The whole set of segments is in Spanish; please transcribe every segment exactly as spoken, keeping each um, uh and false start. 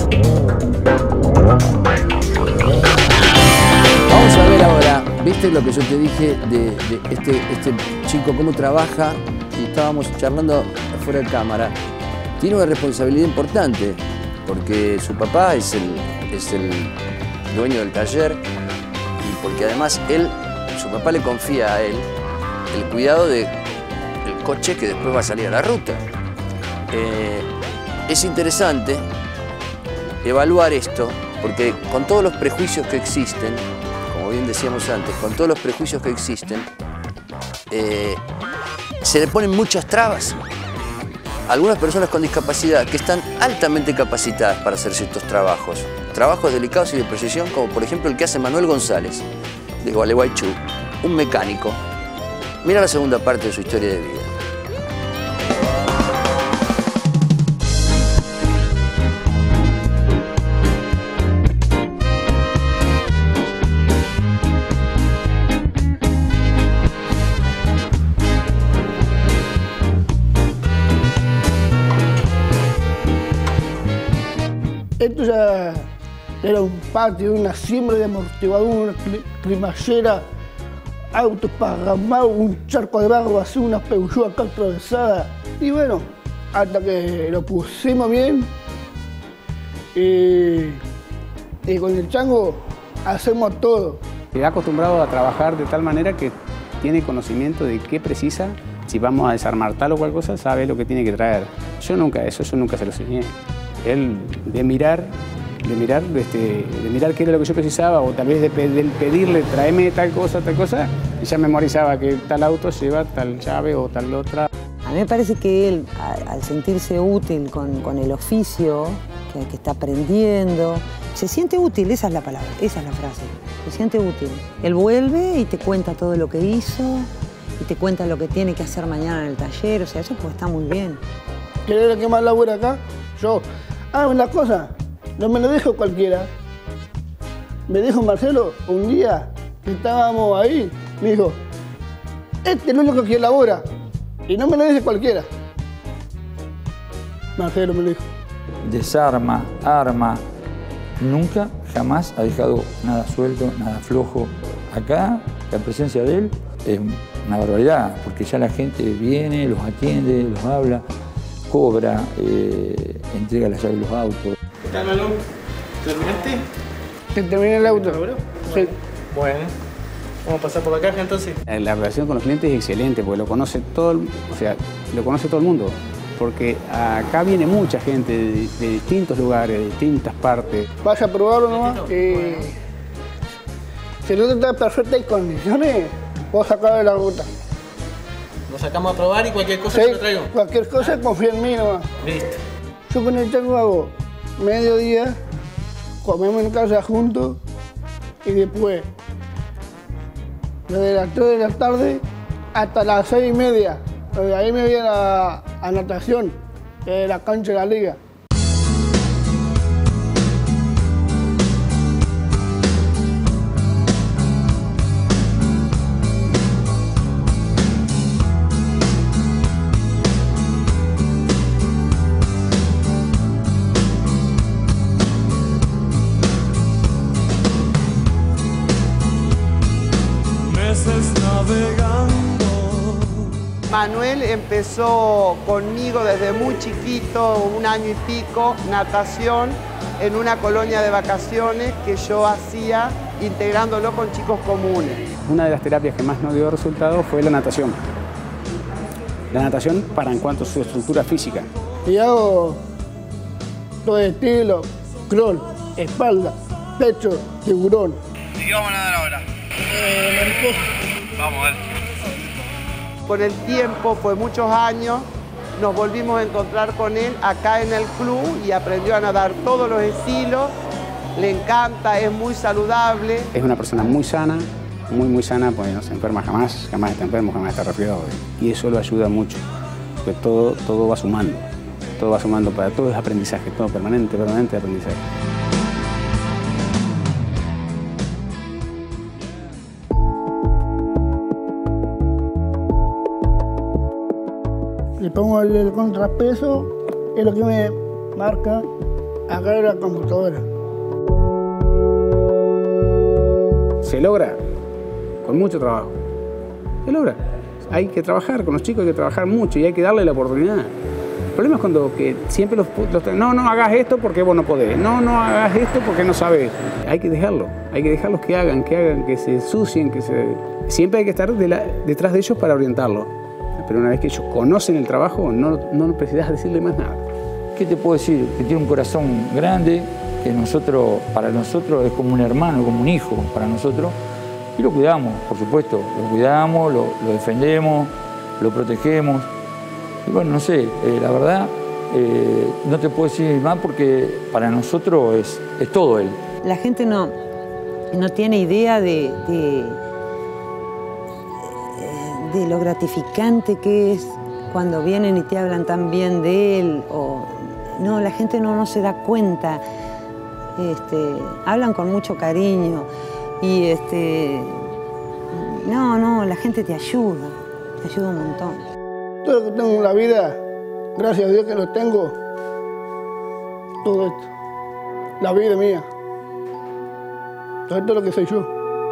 Vamos a ver ahora, ¿viste lo que yo te dije de, de este, este chico, cómo trabaja? Y estábamos charlando fuera de cámara. Tiene una responsabilidad importante, porque su papá es el, es el dueño del taller y porque además él, su papá le confía a él el cuidado del coche que después va a salir a la ruta. Eh, es interesante evaluar esto, porque con todos los prejuicios que existen, como bien decíamos antes, con todos los prejuicios que existen, eh, se le ponen muchas trabas. Algunas personas con discapacidad que están altamente capacitadas para hacer ciertos trabajos, trabajos delicados y de precisión, como por ejemplo el que hace Manuel González, de Gualeguaychú, un mecánico. Mira la segunda parte de su historia de vida. Esto ya era un patio, una siembra de amortiguador, una cremallera, autos pagamados, un charco de barro así, una Peugeot acá atravesada. Y bueno, hasta que lo pusimos bien y, y con el chango hacemos todo. Se ha acostumbrado a trabajar de tal manera que tiene conocimiento de qué precisa. Si vamos a desarmar tal o cual cosa, sabe lo que tiene que traer. Yo nunca, eso yo nunca se lo enseñé. Él, de mirar, de mirar, este, de mirar qué era lo que yo precisaba, o tal vez de, de pedirle, tráeme tal cosa, tal cosa, y ya memorizaba que tal auto lleva tal llave o tal otra. A mí me parece que él, al sentirse útil con, con el oficio que, que está aprendiendo, se siente útil, esa es la palabra, esa es la frase, se siente útil. Él vuelve y te cuenta todo lo que hizo, y te cuenta lo que tiene que hacer mañana en el taller, o sea, eso pues está muy bien. ¿Querés que más labura acá? Yo. Ah, una cosa, no me lo dijo cualquiera. Me dijo Marcelo un día que estábamos ahí, me dijo, este es el único que elabora. Y no me lo dice cualquiera. Marcelo me lo dijo. Desarma, arma, nunca, jamás ha dejado nada suelto, nada flojo. Acá, la presencia de él es una barbaridad, porque ya la gente viene, los atiende, los habla, cobra, eh, entrega las llaves de los autos. ¿Qué tal, Manu? ¿Terminaste? ¿Te terminé el auto? Sí. Bueno, vamos a pasar por la caja entonces. La relación con los clientes es excelente, porque lo conoce todo, el, o sea, lo conoce todo el mundo. Porque acá viene mucha gente de, de distintos lugares, de distintas partes. Vas a probarlo nomás. Eh, si no te está en perfectas condiciones, puedo sacarlo de la ruta. Lo sacamos a probar y cualquier cosa Sí, te lo traigo. cualquier cosa confía en mí nomás. Listo. Yo con el chango hago mediodía, comemos en casa juntos y después, desde las tres de la tarde hasta las seis y media. De ahí me voy a la a natación, de la cancha de la liga. Manuel empezó conmigo desde muy chiquito, un año y pico, natación en una colonia de vacaciones que yo hacía integrándolo con chicos comunes. Una de las terapias que más nos dio resultado fue la natación. La natación para en cuanto a su estructura física. Y hago todo estilo, crawl, espalda, pecho, tiburón. ¿Y qué vamos a nadar ahora? Eh, Vamos, dale. Con el tiempo, fue muchos años, nos volvimos a encontrar con él acá en el club y aprendió a nadar todos los estilos. Le encanta, es muy saludable. Es una persona muy sana, muy muy sana, porque no se enferma jamás, jamás está enfermo, jamás está resfriado. Y eso lo ayuda mucho, porque todo, todo va sumando, todo va sumando para todo es aprendizaje, todo permanente, permanente aprendizaje. Le pongo el contrapeso, es lo que me marca agarrar la computadora. Se logra con mucho trabajo. Se logra. Hay que trabajar con los chicos, hay que trabajar mucho y hay que darle la oportunidad. El problema es cuando que siempre los, los... No, no hagas esto porque vos no podés. No, no hagas esto porque no sabés. Hay que dejarlo. Hay que dejarlos que hagan, que hagan, que se ensucien, que se... Siempre hay que estar de la, detrás de ellos para orientarlos. Pero una vez que ellos conocen el trabajo, no, no necesitas decirle más nada. ¿Qué te puedo decir? Que tiene un corazón grande, que nosotros, para nosotros es como un hermano, como un hijo para nosotros. Y lo cuidamos, por supuesto. Lo cuidamos, lo, lo defendemos, lo protegemos. Y bueno, no sé, eh, la verdad, eh, no te puedo decir más porque para nosotros es, es todo él. La gente no, no tiene idea de, de, de lo gratificante que es cuando vienen y te hablan tan bien de él. O, no, la gente no, no se da cuenta. Este, hablan con mucho cariño y este, no, no, la gente te ayuda, te ayuda un montón. Todo lo que tengo en la vida, gracias a Dios que lo tengo, todo esto, la vida mía, todo esto es lo que soy yo.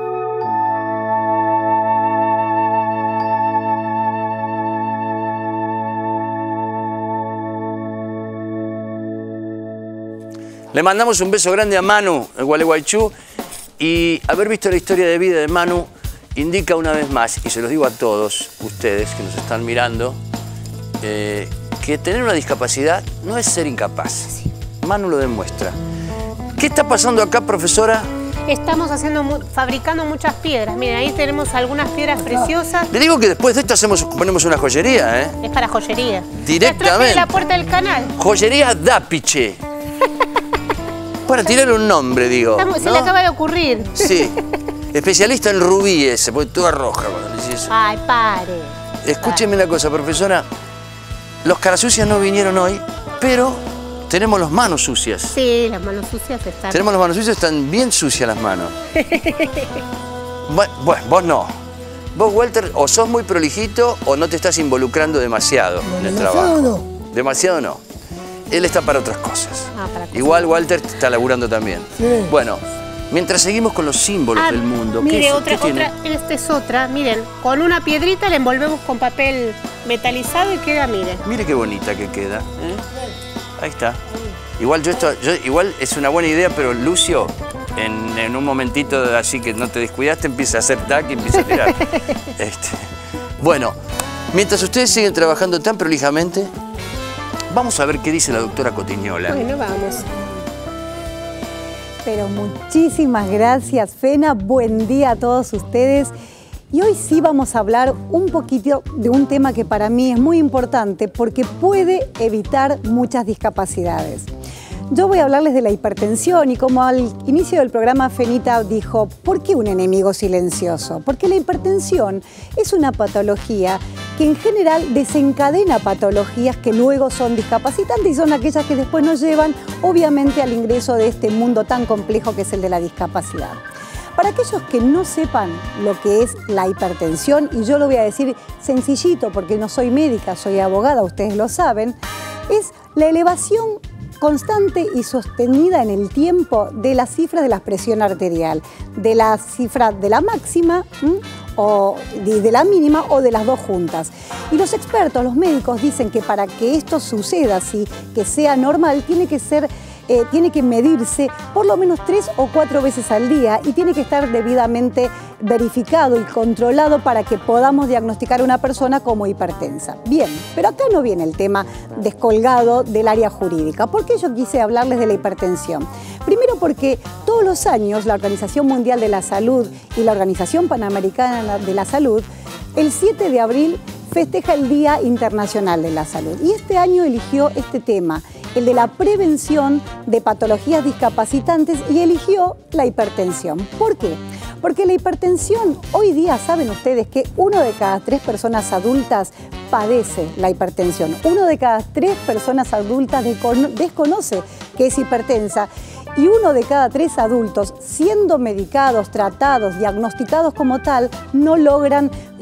Le mandamos un beso grande a Manu, el Gualeguaychú, y haber visto la historia de vida de Manu indica una vez más, y se los digo a todos ustedes que nos están mirando, eh, que tener una discapacidad no es ser incapaz. Manu lo demuestra. ¿Qué está pasando acá, profesora? Estamos haciendo, fabricando muchas piedras. Miren, ahí tenemos algunas piedras preciosas. Le digo que después de esto hacemos, ponemos una joyería, ¿eh? Es para joyería. Directamente. De la puerta del canal. Joyería Dápiche. Para tirarle un nombre, digo. Estamos, ¿no? Se le acaba de ocurrir. Sí. Especialista en rubíes, se pone toda roja cuando le dices eso. Ay, pare. Escúcheme una cosa, profesora. Los caras sucias no vinieron hoy, pero tenemos las manos sucias. Sí, las manos sucias están. Tenemos las manos sucias, están bien sucias las manos. Bueno, bueno, vos no. Vos, Walter, o sos muy prolijito o no te estás involucrando demasiado No, en el demasiado trabajo. no. Demasiado no. Él está para otras cosas. Ah, para cosas. Igual Walter está laburando también. Sí. Bueno, mientras seguimos con los símbolos Ah, del mundo. ¿qué mire, es- otra, qué tiene? otra, esta es otra. Miren, con una piedrita la envolvemos con papel metalizado y queda, miren. Mire qué bonita que queda. ¿eh? Ahí está. Igual yo esto, yo, igual es una buena idea, pero Lucio, en, en un momentito así que no te descuidaste, empieza a hacer tac y empieza a tirar. Este, bueno, mientras ustedes siguen trabajando tan prolijamente, vamos a ver qué dice la doctora Cotiñola. Bueno, vamos. Pero muchísimas gracias, Fena. Buen día a todos ustedes. Y hoy sí vamos a hablar un poquito de un tema que para mí es muy importante porque puede evitar muchas discapacidades. Yo voy a hablarles de la hipertensión y como al inicio del programa Fenita dijo, ¿por qué un enemigo silencioso? Porque la hipertensión es una patología que en general desencadena patologías que luego son discapacitantes y son aquellas que después nos llevan obviamente al ingreso de este mundo tan complejo que es el de la discapacidad. Para aquellos que no sepan lo que es la hipertensión, y yo lo voy a decir sencillito porque no soy médica, soy abogada, ustedes lo saben, es la elevación constante y sostenida en el tiempo de la cifra de la presión arterial, de la cifra de la máxima ¿m? o de, de la mínima o de las dos juntas. Y los expertos, los médicos dicen que para que esto suceda así, que sea normal, tiene que ser Eh, tiene que medirse por lo menos tres o cuatro veces al día y tiene que estar debidamente verificado y controlado para que podamos diagnosticar a una persona como hipertensa. Bien, pero acá no viene el tema descolgado del área jurídica. ¿Por qué yo quise hablarles de la hipertensión? Primero porque todos los años la Organización Mundial de la Salud y la Organización Panamericana de la Salud, el siete de abril festeja el Día Internacional de la Salud. Y este año eligió este tema, el de la prevención de patologías discapacitantes, y eligió la hipertensión. ¿Por qué? Porque la hipertensión, hoy día saben ustedes que uno de cada tres personas adultas padece la hipertensión. Uno de cada tres personas adultas desconoce que es hipertensa. Y uno de cada tres adultos, siendo medicados, tratados, diagnosticados como tal, no logran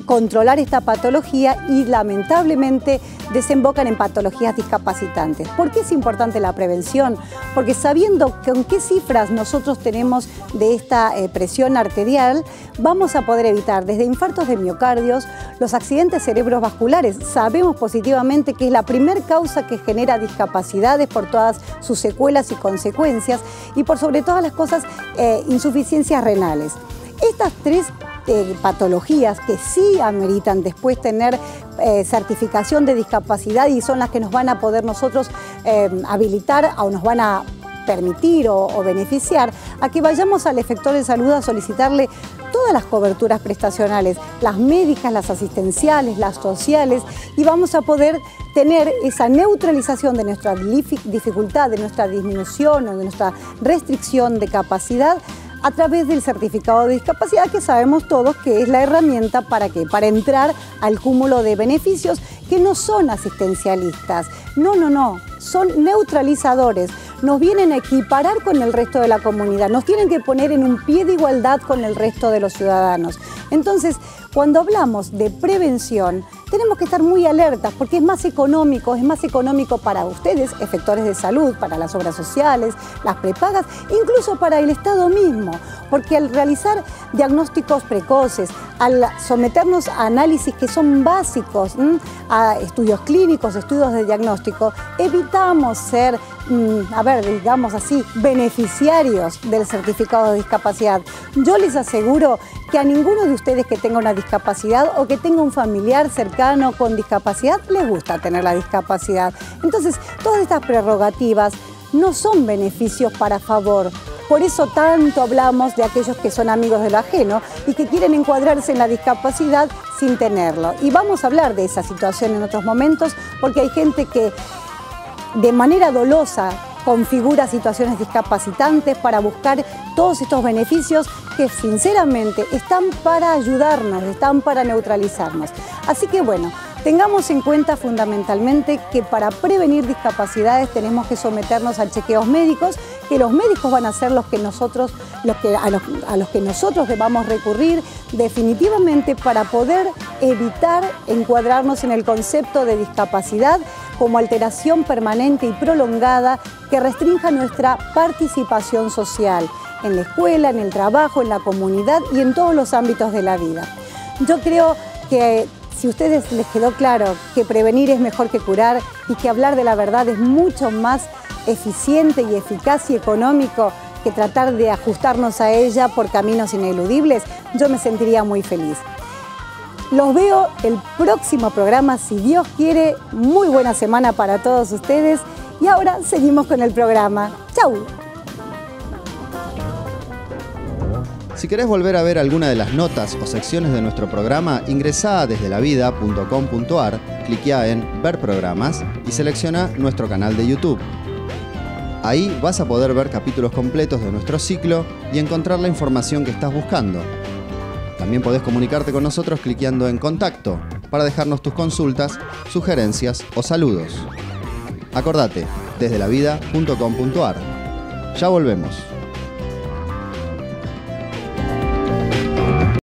controlar esta patología y lamentablemente desembocan en patologías discapacitantes. ¿Por qué es importante la prevención? Porque sabiendo con qué cifras nosotros tenemos de esta eh, presión arterial, vamos a poder evitar desde infartos de miocardios, los accidentes cerebrovasculares. Sabemos positivamente que es la primer causa que genera discapacidades por todas sus secuelas y consecuencias, y por sobre todas las cosas, eh, insuficiencias renales. Estas tres eh, patologías que sí ameritan después tener eh, certificación de discapacidad y son las que nos van a poder nosotros eh, habilitar o nos van a permitir o, o beneficiar a que vayamos al efector de salud a solicitarle todas las coberturas prestacionales, las médicas, las asistenciales, las sociales, y vamos a poder tener esa neutralización de nuestra dificultad, de nuestra disminución o de nuestra restricción de capacidad a través del certificado de discapacidad, que sabemos todos que es la herramienta para ¿qué? Para entrar al cúmulo de beneficios que no son asistencialistas. No, no, no, son neutralizadores. Nos vienen a equiparar con el resto de la comunidad, nos tienen que poner en un pie de igualdad con el resto de los ciudadanos. Entonces, cuando hablamos de prevención, tenemos que estar muy alertas porque es más económico, es más económico para ustedes, efectores de salud, para las obras sociales, las prepagas, incluso para el Estado mismo, porque al realizar diagnósticos precoces, al someternos a análisis que son básicos, ¿m? a estudios clínicos, estudios de diagnóstico, evitamos ser, a ver, digamos así, beneficiarios del certificado de discapacidad. Yo les aseguro que a ninguno de ustedes que tenga una discapacidad o que tenga un familiar cercano con discapacidad les gusta tener la discapacidad. Entonces, todas estas prerrogativas no son beneficios para favor. Por eso tanto hablamos de aquellos que son amigos de lo ajeno y que quieren encuadrarse en la discapacidad sin tenerlo. Y vamos a hablar de esa situación en otros momentos porque hay gente que de manera dolosa configura situaciones discapacitantes para buscar todos estos beneficios que sinceramente están para ayudarnos, están para neutralizarnos. Así que bueno, tengamos en cuenta fundamentalmente que para prevenir discapacidades tenemos que someternos a chequeos médicos, que los médicos van a ser los que nosotros, los que, a, los, a los que nosotros debamos recurrir definitivamente para poder evitar encuadrarnos en el concepto de discapacidad como alteración permanente y prolongada que restrinja nuestra participación social en la escuela, en el trabajo, en la comunidad y en todos los ámbitos de la vida. Yo creo que si a ustedes les quedó claro que prevenir es mejor que curar y que hablar de la verdad es mucho más eficiente y eficaz y económico que tratar de ajustarnos a ella por caminos ineludibles, yo me sentiría muy feliz. Los veo el próximo programa, si Dios quiere. Muy buena semana para todos ustedes. Y ahora seguimos con el programa. ¡Chau! Si querés volver a ver alguna de las notas o secciones de nuestro programa, ingresá a desde la vida punto com punto ar, cliquea en Ver programas y selecciona nuestro canal de YouTube. Ahí vas a poder ver capítulos completos de nuestro ciclo y encontrar la información que estás buscando. También podés comunicarte con nosotros cliqueando en Contacto para dejarnos tus consultas, sugerencias o saludos. Acordate, desde la vida punto com punto ar. Ya volvemos.